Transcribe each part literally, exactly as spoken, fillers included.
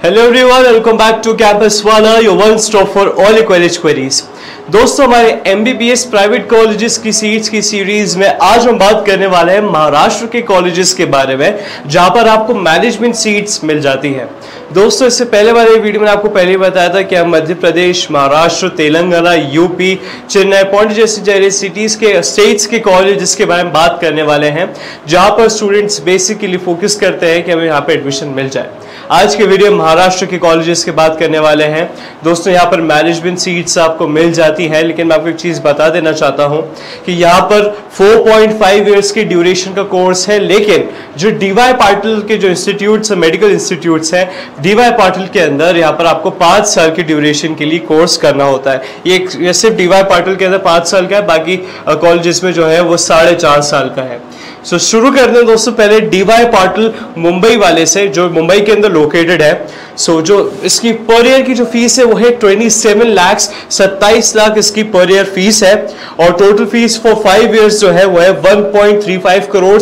Hello everyone, welcome back to campus Wala, your one stop for all your college queries. दोस्तों, हमारे MBBS private colleges की seats की series में आज हम बात करने वाले हैं महाराष्ट्र के कॉलेजेस के बारे में, जहां पर आपको मैनेजमेंट सीट्स मिल जाती हैं। दोस्तों, इससे पहले वाले वीडियो में आपको पहले ही बताया था कि हम मध्य प्रदेश, महाराष्ट्र, तेलंगाना, यूपी, चेन्नई, पॉन्डी जैसी सिटीज के स्टेट्स के कॉलेजेस के बारे में बात करने वाले हैं, जहां पर स्टूडेंट्स बेसिकली फोकस करते हैं कि हमें यहाँ पे एडमिशन मिल जाए। आज के वीडियो महाराष्ट्र के कॉलेजेस की बात करने वाले हैं। दोस्तों, यहाँ पर मैनेजमेंट सीट्स आपको मिल जाती है, लेकिन मैं आपको एक चीज बता देना चाहता हूँ कि यहाँ पर चार पॉइंट पाँच इयर्स की ड्यूरेशन का कोर्स है, लेकिन जो डीवाई पाटिल के जो इंस्टीट्यूट्स मेडिकल इंस्टीट्यूट्स हैं, डीवाई पाटिल के अंदर यहाँ पर आपको पाँच साल की ड्यूरेशन के लिए कोर्स करना होता है। ये, ये सिर्फ डीवाई पाटिल के अंदर पाँच साल का है, बाकी कॉलेजेस में जो है वो साढ़े चार साल का है। सो so, शुरू करते हैं दोस्तों पहले डीवाई पाटिल मुंबई वाले से, जो मुंबई के अंदर लोकेटेड है। सो so, जो इसकी पर ईयर की जो फीस है वो है सत्ताईस लाख सत्ताईस लाख इसकी पर ईयर फीस है, और total fees for five years जो है वो है one point three five crore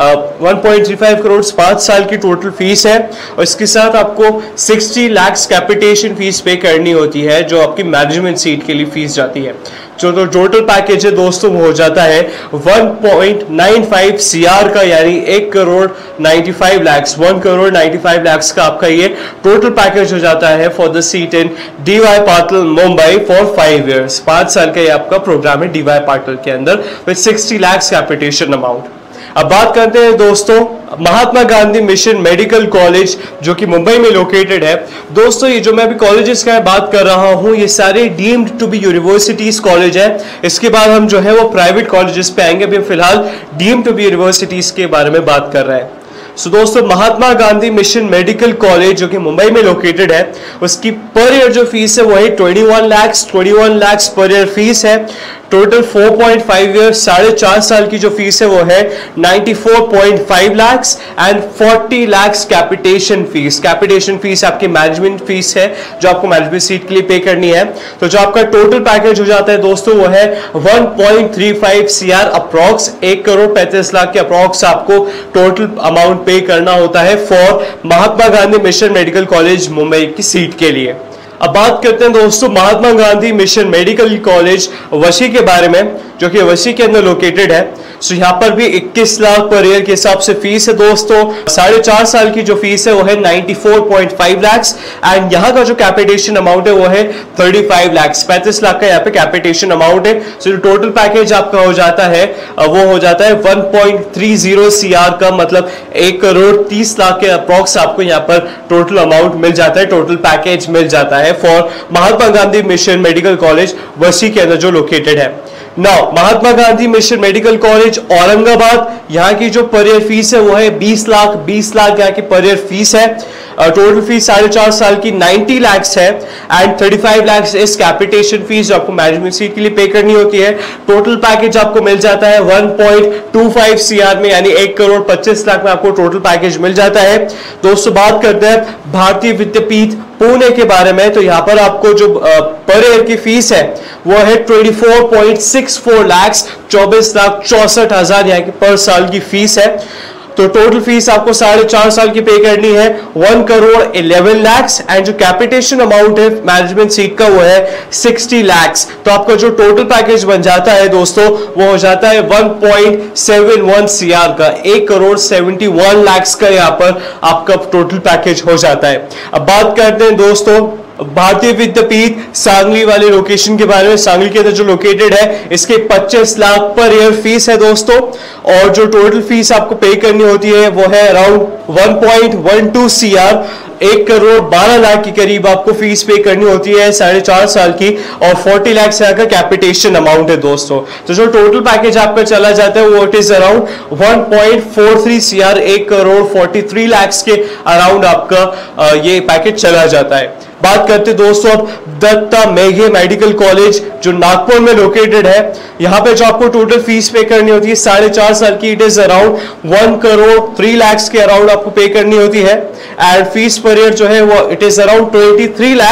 one point three five crore पाँच साल की टोटल फीस है। और इसके साथ आपको साठ लाख कैपिटेशन फीस पे करनी होती है, जो आपकी मैनेजमेंट सीट के लिए फीस जाती है। जो तो टोटल पैकेज है दोस्तों वो हो जाता है one point nine five CR का, यानी एक crore ninety five lakh one crore ninety five lakh का आपका ये टोटल पैकेज हो जाता है for the seat in DY Patil Mumbai for five years. पांच साल का ये आपका प्रोग्राम है डीवाई पाटिल के अंदर with sixty lakh capitation amount. अब बात करते हैं दोस्तों Mahatma Gandhi mission medical college, जो कि मुंबई में लोकेटेड है। दोस्तों, ये जो मैं अभी कॉलेजेस का बात कर रहा हूं, ये सारे deemed to be universities college है। इसके बाद हम जो है वो प्राइवेट कॉलेजेस पे आएंगे। अभी फिलहाल डीम्ड टू बी यूनिवर्सिटीज के बारे में बात कर रहे हैं। सो so, दोस्तों, Mahatma Gandhi mission medical college जो कि मुंबई में लोकेटेड है, उसकी पर ईयर जो फीस है वो है इक्कीस लाख इक्कीस लाख पर ईयर फीस है। टोटल चार पॉइंट पाँच ईयर साढ़े चार साल की जो फीस है वो है चौरानवे पॉइंट पाँच लाख एंड चालीस lakh capitation fees. Capitation fees आपकी मैनेजमेंट फीस है, जो आपको मैनेजमेंट सीट के लिए पे करनी है। तो जो आपका टोटल पैकेज हो जाता है दोस्तों वो है one point three five CR approx, एक करोड़ पैंतीस लाख के अप्रॉक्स आपको टोटल अमाउंट पे करना होता है for Mahatma Gandhi mission medical college Mumbai की सीट के लिए। अब बात करते हैं दोस्तों Mahatma Gandhi mission medical college Vashi के बारे में, जो कि वशी के अंदर लोकेटेड है। सो यहाँ पर भी इक्कीस लाख पर ईयर के हिसाब से फीस है दोस्तों। साढ़े चार साल की जो फीस है वो है चौरानवे पॉइंट पाँच लाख एंड यहाँ का जो कैपिटेशन अमाउंट है वो है पैंतीस लाख पैंतीस लाख का यहाँ पे कैपिटेशन अमाउंट है। सो so, टोटल पैकेज आपका हो जाता है वो हो जाता है one point three zero CR का, मतलब एक करोड़ तीस लाख के अप्रॉक्स आपको यहाँ पर टोटल अमाउंट मिल जाता है, टोटल पैकेज मिल जाता है for Mahatma Gandhi mission medical college Vashi के अंदर जो लोकेटेड है। Now Mahatma Gandhi mission medical college Aurangabad, यहाँ की जो पर ईयर फीस है वो है बीस लाख बीस लाख यहाँ की पर ईयर फीस है। टोटल फीस साढ़े चार साल की नब्बे लाख है एंड पैंतीस लाख इस कैपिटेशन फीस जो आपको मैनेजमेंट सीट के लिए पे करनी होती है। टोटल पैकेज आपको मिल जाता है one point two five CR में, यानी एक करोड़ पच्चीस लाख में आपको टोटल पैकेज मिल जाता है। दोस्तों, बात करते हैं भारतीय विद्यापीठ पुणे के बारे में। तो यहाँ पर आपको जो पर ईयर की फीस है वो है चौबीस पॉइंट सिक्स फोर लाख चौबीस लाख चौसठ हजार यहाँ की पर साल की फीस है। तो टोटल फीस आपको साढ़े चार साल की पे करनी है one crore eleven lakh and जो कैपिटेशन अमाउंट है मैनेजमेंट सीट का वो है सिक्सटी लाख। तो आपका जो टोटल पैकेज बन जाता है दोस्तों वो हो जाता है one point seven one CR का, एक करोड़ सेवेंटी वन लाख का यहाँ पर आपका टोटल पैकेज हो जाता है। अब बात करते हैं दोस्तों भारतीय विद्यापीठ सांगली वाले लोकेशन के बारे में। सांगली के अंदर जो लोकेटेड है, इसके पच्चीस लाख पर ईयर फीस है दोस्तों, और जो टोटल फीस आपको पे करनी होती है वो है around one point one two CR, एक करोड़ बारह लाख के करीब आपको फीस पे करनी होती है साढ़े चार साल की, और चालीस लाख से का कैपिटेशन अमाउंट है दोस्तों। तो जो टोटल पैकेज आपका चला जाता है वो it is around one point four three CR, एक करोड़ तैंतालीस लाख के अराउंड आपका ये पैकेज चला जाता है। बात करते दोस्तों अब दत्ता मेघे मेडिकल कॉलेज जो नागपुर में लोकेटेड है। यहाँ पे जो आपको टोटल फीस पे करनी होती है साढ़े चार साल की, it is around one crore three lakh के अराउंड आपको पे करनी होती है एंड फीस पर ईयर जो है वो it is around twenty three lakh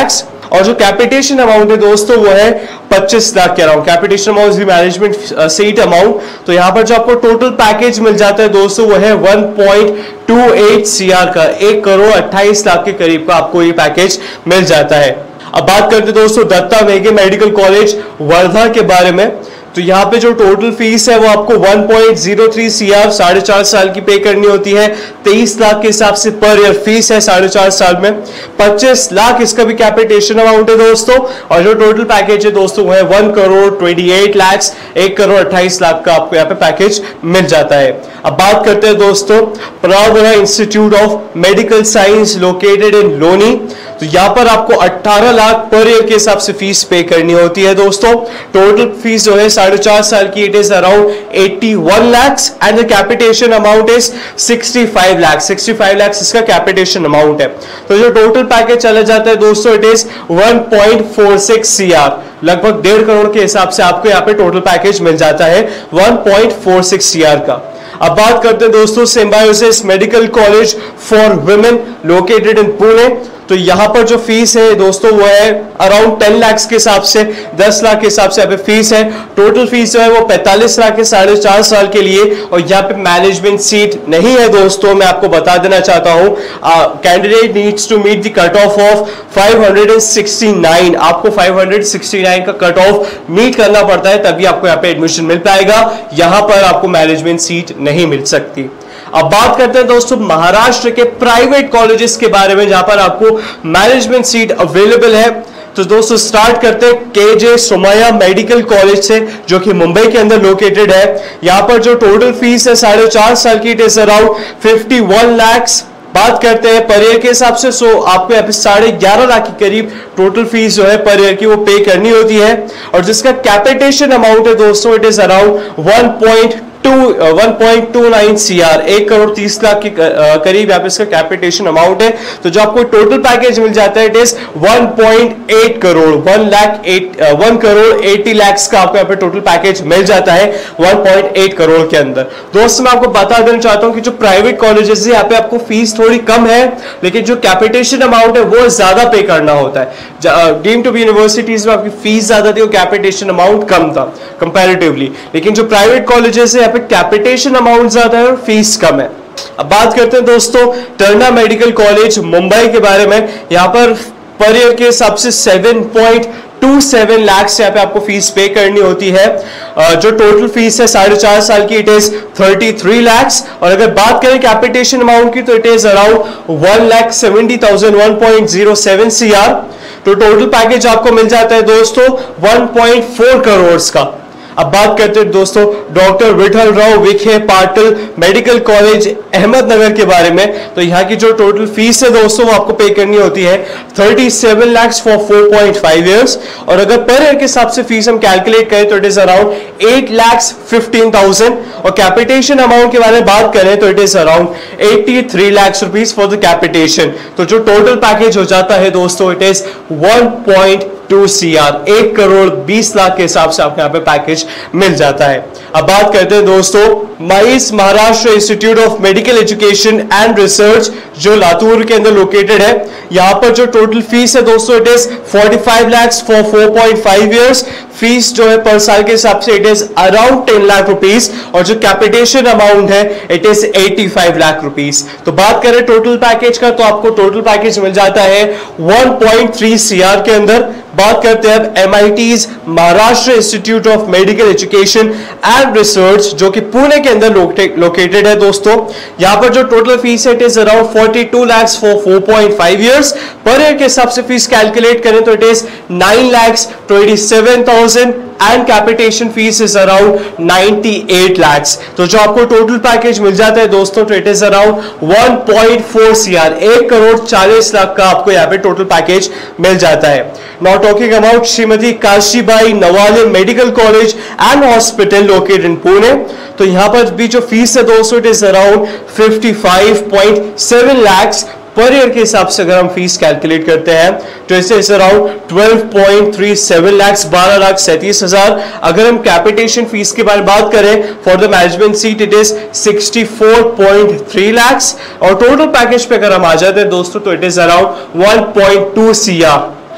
और जो कैपिटेशन अमाउंट है दोस्तों वो है पच्चीस लाख के around. Capitation amount is the management seat amount. तो यहाँ पर जो आपको टोटल पैकेज मिल जाता है दोस्तों वो है one point two eight CR का, एक करोड़ अट्ठाईस लाख के करीब का आपको ये पैकेज मिल जाता है। अब बात करते हैं दोस्तों दत्ता मेघे मेडिकल कॉलेज वर्धा के बारे में। तो यहाँ पे जो टोटल फीस है वो आपको one point zero three CR साढ़े चार साल की पे करनी होती है। तेईस लाख के हिसाब से पर ईयर फीस है साढ़े चार साल में। पच्चीस लाख इसका भी कैपिटेशन अमाउंट है दोस्तों। और जो टोटल पैकेज है दोस्तों वो है one crore twenty eight lakhs, एक करोड़ अट्ठाईस लाख का आपको यहाँ पे पैकेज मिल जाता है। अब बात करते हैं दोस्तों Pravara institute of medical science located in Loni. तो यहाँ पर आपको अठारह लाख पर ईयर के हिसाब से फीस पे करनी होती है दोस्तों। टोटल फीस जो है साढ़े चार साल की it is around eighty one lakhs and the capitation amount is sixty five lakhs. Sixty five lakhs इसका कैपिटेशन अमाउंट है। तो जो टोटल पैकेज चला जाता है दोस्तों it is one point four six CR, लगभग डेढ़ करोड़ के हिसाब से आपको यहाँ पे टोटल पैकेज मिल जाता है one point four six CR का। अब बात करते हैं दोस्तों Symbiosis medical college for women located in Pune. तो यहां पर जो फीस है दोस्तों वो है अराउंड टेन लाख के हिसाब से, दस लाख के हिसाब से यहाँ पे फीस है। टोटल फीस जो है वो पैंतालीस लाख के साढ़े चार साल के लिए। और यहाँ पे मैनेजमेंट सीट नहीं है दोस्तों, मैं आपको बता देना चाहता हूं। Candidate needs to meet the cut off of five sixty nine. आपको फाइव सिक्सटी नाइन का कट ऑफ मीट करना पड़ता है तभी आपको यहाँ पे एडमिशन मिल पाएगा। यहां पर आपको मैनेजमेंट सीट नहीं मिल सकती। अब बात करते हैं दोस्तों महाराष्ट्र के प्राइवेट कॉलेजेस के बारे में जहां पर आपको मैनेजमेंट सीट अवेलेबल है। तो दोस्तों स्टार्ट करते हैं केजे सोमैया मेडिकल कॉलेज से जो कि मुंबई के अंदर लोकेटेड है। यहां पर जो टोटल फीस है साढ़े चार साल की it is around fifty one lakhs. बात करते हैं पर ईयर के हिसाब से, सो आपको यहाँ पे साढ़े ग्यारह लाख के करीब टोटल फीस जो है पर ईयर की वो पे करनी होती है। और जिसका कैपिटेशन अमाउंट है दोस्तों it is around one point one point two nine CR, एक करोड़ तीस लाख के करीब यहाँ पे इसका कैपिटेशन अमाउंट है। तो जो आपको टोटल पैकेज मिल जाता है it is one point eight crore, one lakh eight one crore eighty lakhs का आपको यहाँ पे टोटल पैकेज मिल जाता है वन पॉइंट एट करोड़ के अंदर। दोस्तों मैं आपको बता देना चाहता हूँ कि जो प्राइवेट कॉलेजेस है यहाँ पे आपको फीस थोड़ी कम है, लेकिन जो कैपिटेशन अमाउंट है वो ज्यादा पे करना होता है। डीम्ड टू बी यूनिवर्सिटीज में आपकी फीस ज्यादा थी और कैपिटेशन अमाउंट कम था कंपैरेटिवली, लेकिन जो प्राइवेट कॉलेजेस है कैपिटेशन अमाउंट ज्यादा है और फीस कम है। अब बात करते हैं दोस्तों टर्ना मेडिकल कॉलेज मुंबई के बारे में। यहां पर पर ईयर के हिसाब से seven point two seven lakh से यहाँ पे आपको फीस पे करनी होती है। जो टोटल फीस है साढ़े चार साल की it is thirty three lakhs. और अगर बात करें कैपिटेशन अमाउंट की तो it is around one lakh seventy thousand, one point zero seven CR. तो टोटल पैकेज आपको मिल जाता है दोस्तों वन पॉइंट फोर करोड़ का। अब बात करते हैं दोस्तों doctor Vithal Rao Vikhe Patil medical college Ahmednagar के बारे में। तो यहाँ की जो टोटल फीस है दोस्तों वो आपको पे करनी होती है thirty seven lakhs for four point five years. और अगर पर ईयर के हिसाब से फीस हम कैलकुलेट करें तो it is around eight lakhs fifteen thousand. और कैपिटेशन अमाउंट के बारे में बात करें तो it is around eighty three lakhs rupees for the capitation. तो जो टोटल पैकेज हो जाता है दोस्तों it is one point two CR, एक करोड़ बीस लाख के हिसाब से आपको यहाँ पे पैकेज मिल जाता है। अब बात करते हैं दोस्तों माइस Maharashtra institute of medical education and research जो लातूर के अंदर लोकेटेड है। यहाँ पर जो टोटल फीस है दोस्तों it is forty five lakhs for four point five years. Fees जो है पर साल के हिसाब से it is around ten lakh rupees. और जो कैपिटेशन अमाउंट है it is eighty five lakh rupees. तो बात करें टोटल पैकेज का तो आपको टोटल पैकेज मिल जाता है वन पॉइंट थ्री सीआर के अंदर। बात करते हैं अब MIT's Maharashtra institute of medical education and research जो कि पुणे के अंदर लोकेटेड है दोस्तों। यहां पर जो टोटल फीस है it is around forty two lakhs for four point five years. Per year के हिसाब से फीस कैलकुलेट करें तो it is nine lakhs twenty seven thousand and capitation fees is around ninety eight lakhs. तो जो आपको टोटल पैकेज मिल जाता है दोस्तों तो it is around one point four CR, एक करोड़ चालीस लाख का आपको यहाँ पे टोटल पैकेज मिल जाता है। Now talking about Shrimati Kashibai Navale medical college and hospital located in Pune. तो यहाँ पर भी जो फीस है दोस्तों it is around fifty five point seven lakhs. Per year के हिसाब से अगर हम फीस कैलकुलेट करते हैं तो इसे इस around twelve point three seven lakhs, बारह लाख सैंतीस हजार। अगर हम कैपिटेशन फीस के बारे में बात करें for the management seat it is sixty four point three lakhs. और टोटल पैकेज पे अगर हम आ जाते हैं दोस्तों तो it is around one point two CR.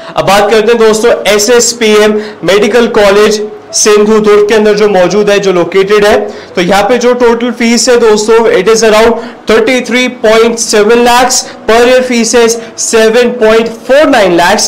अब बात करते हैं दोस्तों S S P M medical college Sindhudurg के अंदर जो मौजूद है, जो लोकेटेड है। तो यहाँ पे जो टोटल फीस है दोस्तों इट इज अराउंड तैंतीस पॉइंट सात लाख पर ईयर, फीस है सात पॉइंट चार नौ लाख,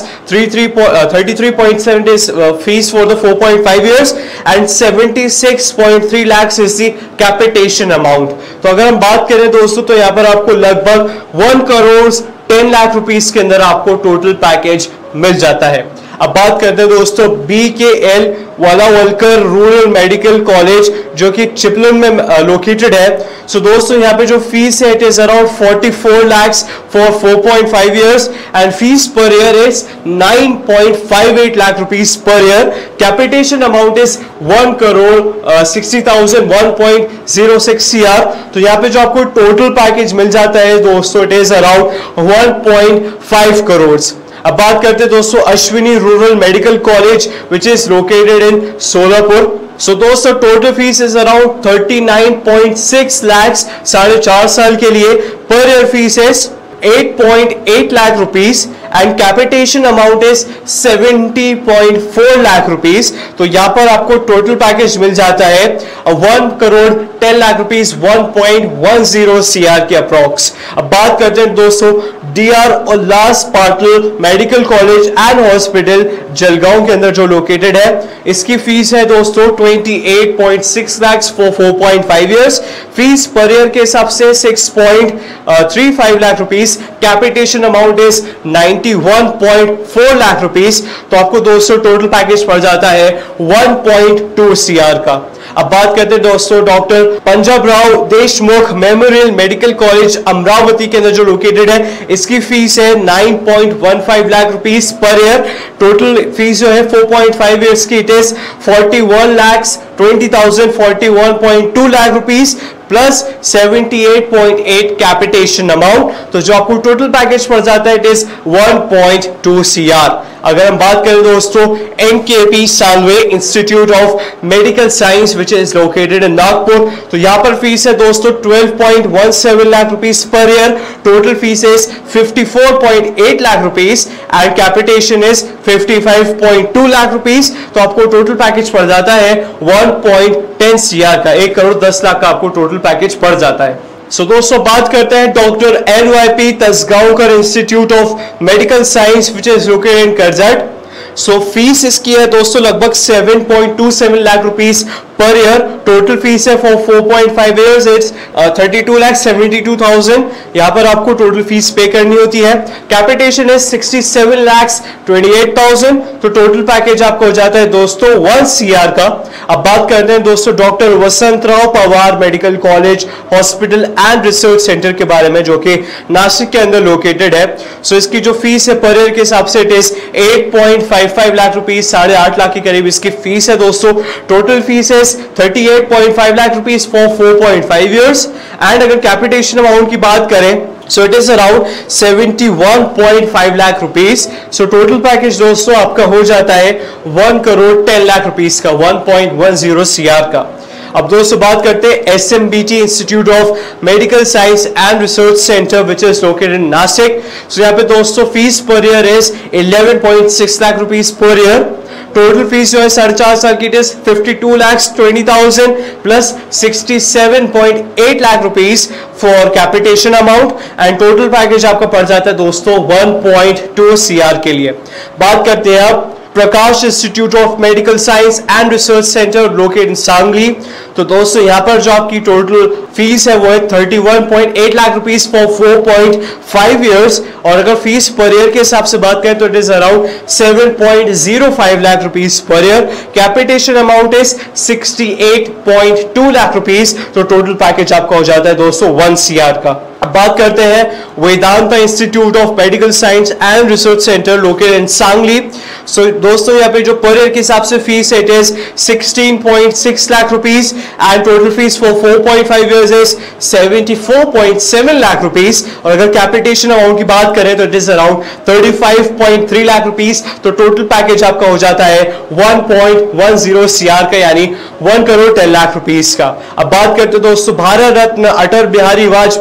तैंतीस पॉइंट सात is uh, fees for the four point five years and छिहत्तर पॉइंट तीन lakhs is the capitation amount। तो अगर हम बात करें दोस्तों तो यहाँ पर आपको लगभग एक करोड़ दस लाख रुपीस के अंदर आपको टोटल पैकेज मिल जाता है। अब बात करते हैं दोस्तों B K L Walawalkar rural medical college जो कि चिपलन में लोकेटेड है। सो so, दोस्तों यहाँ पे जो फीस है इट इज अराउंड चौवालीस lakh for four point five years and fees per year is नौ पॉइंट पाँच आठ lakh rupees per year. Capitation amount is one crore sixty thousand one point zero six C R. तो यहाँ पे जो आपको टोटल पैकेज मिल जाता है दोस्तों it is around one point five crore. अब बात करते हैं दोस्तों Ashwini rural medical college which is located in Solapur. So दोस्तों टोटल फीस इज अराउंड उनतालीस पॉइंट छह लाख साढ़े चार साल के लिए। पर ईयर फीस इज आठ पॉइंट आठ lakh rupees and capitation amount is सत्तर पॉइंट चार लाख रुपीस। तो यहां पर आपको टोटल पैकेज मिल जाता है वन करोड़ दस lakh rupees, one point one zero C R के अप्रॉक्स। अब बात करते हैं दोस्तों D R Ullas Patil medical college and hospital Jalgaon के अंदर जो लोकेटेड है। इसकी फीस है दोस्तों अट्ठाईस पॉइंट छह lakh for four point five years. Fees per year के हिसाब से छह पॉइंट तीन पाँच lakh rupees. Capitation amount is इक्यानवे पॉइंट चार लाख रुपीस। तो आपको दोस्तों टोटल पैकेज पड़ जाता है one point two C R का। अब बात करते हैं दोस्तों doctor Panjabrao Deshmukh memorial medical college Amravati के अंदर जो लोकेटेड है। इसकी फीस है नौ पॉइंट एक पाँच lakh rupees per year. Total fees जो है फोर पॉइंट फाइव इयर्स की इट इज इकतालीस लाख बीस हज़ार इकतालीस पॉइंट दो लाख रुपीस प्लस अठहत्तर पॉइंट आठ कैपिटेशन अमाउंट। तो जो आपको टोटल पैकेज पड़ जाता है it is one point two C R. अगर हम बात करें दोस्तों M K P Salve institute of medical science which is located in Nagpur. तो यहां पर फीस है दोस्तों बारह पॉइंट एक सात lakh rupees per year. Total fees is चौवन पॉइंट आठ lakh rupees and capitation is पचपन पॉइंट दो लाख रुपीस। तो आपको टोटल पैकेज पड़ जाता है one point one zero C R का, एक करोड़ दस लाख का आपको टोटल पैकेज पड़ जाता है। सो so, दोस्तों बात करते हैं doctor N Y P Tasgaonkar institute of medical science which is located in Karjat. So fees इसकी है दोस्तों लगभग सात पॉइंट दो सात lakh rupees per year. Total fees है for four point five years it's thirty two lakh seventy two thousand. यहाँ पर आपको टोटल फीस पे करनी होती है। कैपिटेशन है sixty seven lakh twenty eight thousand. तो टोटल पैकेज आपको हो जाता है दोस्तों वन सी आर का। अब बात करते हैं दोस्तों doctor Vasantrao Pawar medical college hospital and research centre के बारे में जो कि नासिक के अंदर लोकेटेड है। सो so, इसकी जो फीस है पर ईयर के हिसाब से it is eight point five five lakh rupees, साढ़े आठ लाख के करीब इसकी फीस है दोस्तों। टोटल फीस है अड़तीस पॉइंट पाँच lakh rupees for four point five years and अगर कैपिटेशन अमाउंट की बात करें सो इट इज अराउंड इकहत्तर पॉइंट पाँच lakh rupees. So total package दोस्तों आपका हो जाता है वन करोड़ दस लाख रुपीस का, one point one zero C R का। अब दोस्तों बात करते हैं S M B T institute of medical science and research centre which is located in Nashik. सो यहाँ पे दोस्तों fees per year is eleven point six lakh rupees per year. Total fees जो है साढ़े चार साल की is fifty two lakh twenty thousand plus sixty seven point eight lakh rupees for capitation amount and total package आपका पड़ जाता है दोस्तों one point two C R के लिए। बात करते हैं अब Prakash institute of medical science and research centre located in Sangli. तो दोस्तों यहाँ पर जो आपकी टोटल फीस है वो है thirty one point eight lakh rupees for four point five years और अगर फीस पर ईयर के हिसाब से बात करें तो it is around seven point zero five lakh rupees per year. Capitation amount is sixty eight point two lakh rupees. तो total package आपका हो जाता है दोस्तों वन सी आर का। अब बात करते हैं Vedanta institute of medical science and research centre located in Sangli. So दोस्तों यहाँ पे जो पर ईयर के हिसाब से फीस है it is sixteen point six lakh rupees and total fees for four point five years is seventy four point seven lakh rupees और अगर कैपिटेशन अमाउंट की बात करें तो it is around thirty five point three lakh rupees. तो total package आपका हो जाता है one point one zero C R का यानी one crore ten lakh rupees का। अब बात करते हैं दोस्तों Bharat Ratna Atal Bihari Vajpayee medical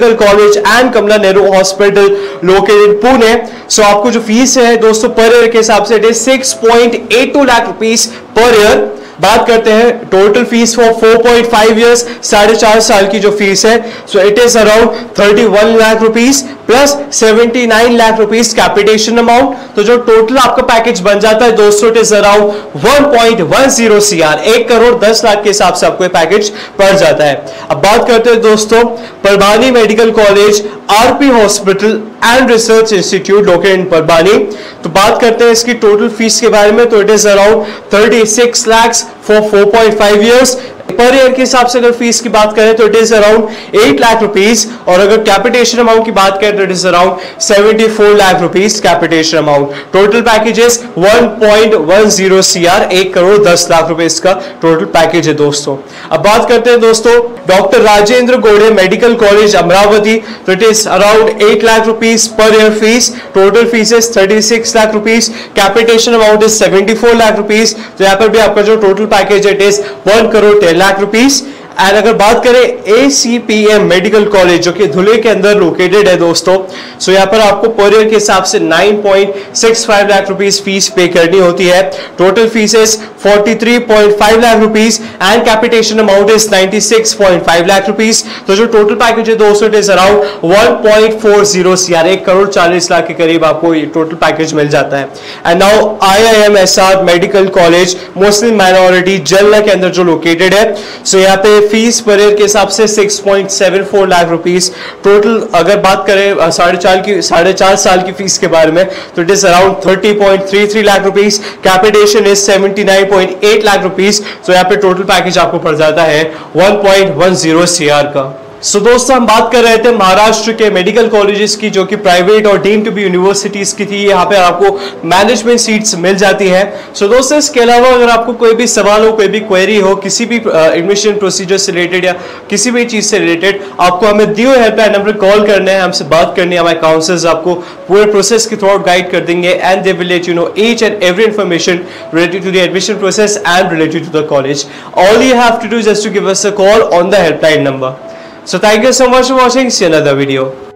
medical college and Kamla Nehru hospital located Pune. So आपको जो फीस है दोस्तों पर ईयर के हिसाब से it is six point eight two lakh rupees per year. बात करते हैं total fees for four point five years, साढ़े चार साल की जो फीस है, so it is around thirty one lakh rupees plus seventy nine lakh rupees capitation amount. तो जो टोटल आपका पैकेज बन जाता है दोस्तों it is around one point one zero CR, एक करोड़ दस लाख के हिसाब से आपको पैकेज पड़ जाता है। अब बात करते हैं दोस्तों Parbhani medical college RP hospital and research institute located in Parbhani. तो बात करते हैं इसकी टोटल फीस के बारे में, तो it is around thirty six lakh for four point five years. Per year के हिसाब से अगर फीस की बात करें तो it is around eight lakh rupees, और अगर कैपिटेशन अमाउंट की बात करें तो it is around seventy four lakh rupees capitation amount. Total packages one point one zero CR, एक करोड़ दस लाख रुपए इसका टोटल पैकेज है दोस्तों। अब बात करते हैं दोस्तों डॉक्टर राजेंद्र गोड़े मेडिकल कॉलेज अमरावती, तो it is around eight lakh rupees per year fees. Total fees thirty six lakh rupees, capitation amount is seventy four lakh rupees. तो यहाँ पर भी आपका जो टोटल पैकेज है it is one crore ten lakh rupees. And अगर बात करें एसीपीएम मेडिकल कॉलेज जो कि धुले के अंदर लोकेटेड है दोस्तों, सो यहाँ पर आपको पर ईयर के हिसाब से nine point six five lakh rupees fees पे करनी होती है। Total fees forty three point five lakh rupees and capitation amount is ninety six point five lakh rupees. तो जो टोटल पैकेज है दोस्तों it is around one point four zero CR, एक करोड़ चालीस लाख के करीब आपको ये टोटल पैकेज मिल जाता है। And now IIMSR medical college Muslim minority Jalna के अंदर जो लोकेटेड है, सो यहाँ पे फीस पर ईयर के हिसाब से six point seven four lakh rupees. Total अगर बात करें साढ़े चार की साढ़े चार साल की फीस के बारे में तो it is around thirty point three three lakh rupees, capitation is seventy nine point eight lakh rupees. तो यहाँ पे टोटल पैकेज आपको पड़ जाता है one point one zero CR का। सो so, दोस्तों हम बात कर रहे थे महाराष्ट्र के मेडिकल कॉलेजेस की जो कि प्राइवेट और डीम्ड टू बी यूनिवर्सिटीज की थी। यहाँ पे आपको मैनेजमेंट सीट्स मिल जाती हैं। सो so, दोस्तों इसके अलावा अगर आपको कोई भी सवाल हो, कोई भी क्वेरी हो किसी भी एडमिशन प्रोसीजर से रिलेटेड या किसी भी चीज से रिलेटेड, आपको हमें दिए हुए हेल्पलाइन नंबर कॉल करना है, हमसे बात करनी है। हमारे काउंसलर्स आपको पूरे प्रोसेस के थ्रू आउट गाइड कर देंगे and they will let you know each and every information related to the admission process and related to the college. All you have to do just to give us a call on the helpline number. So thank you so much for watching. See you another video.